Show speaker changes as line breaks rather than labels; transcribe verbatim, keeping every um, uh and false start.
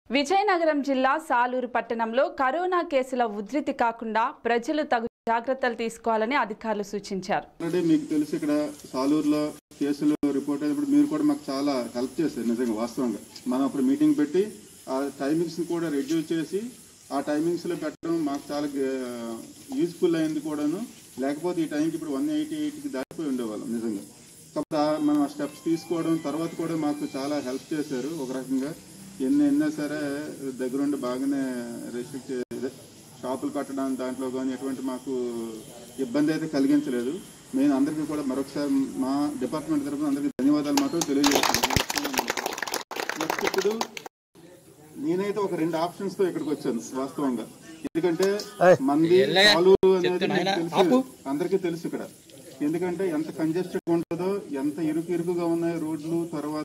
విజయనగరం జిల్లా సాలూరు పట్టణంలో కరోనా కేసుల ఉధృతి కాకుండా ప్రజలు తగు జాగ్రత్తలు తీసుకోవాలని అధికారులు సూచించారు.
మీకు తెలుసు ఇక్కడ సాలూరులో కేసులు రిపోర్ట్ అయినప్పుడు మీరు కూడా మాకు చాలా హెల్ప్ చేశారు. నిజంగా వాస్తవంగా మనం అప్పుడు మీటింగ్ పెట్టి ఆ టైమింగ్స్ కూడా రెడ్యూస్ చేసి ఆ టైమింగ్స్ లో పెట్టడం మాకు చాలా యూజ్ఫుల్ అయింది కూడాను. లేకపోతే ఈ టైంకి ఇప్పుడు వన్ ఎయిటీ ఎయిట్కి దాటిపోయి ఉండేవాళ్ళం నిజంగా. కాబట్టి మనం ఆ స్టెప్స్ తీసుకోవడం తర్వాత కూడా మాకు చాలా హెల్ప్ చేశారు. ఒక రకంగా ఎన్ని ఎన్నా సరే దగ్గరుండి బాగానే రెస్ట్రిక్ట్ షాపులు కట్టడం దాంట్లో కానీ ఎటువంటి మాకు ఇబ్బంది అయితే కలిగించలేదు. నేను అందరికీ కూడా మరొకసారి మా డిపార్ట్మెంట్ తరఫున అందరికీ ధన్యవాదాలు మాత్రం తెలియజేస్తున్నాను. నెక్స్ట్ ఇప్పుడు నేనైతే ఒక రెండు ఆప్షన్స్ తో ఇక్కడికి వచ్చాను వాస్తవంగా. ఎందుకంటే మంది చాలు అనేది తెలుసు, అందరికీ తెలుసు ఇక్కడ. ఎందుకంటే ఎంత కంజెస్టెడ్ ఉంటుందో, ఎంత ఇరుకు ఇరుకుగా ఉన్నాయి రోడ్లు, తర్వాత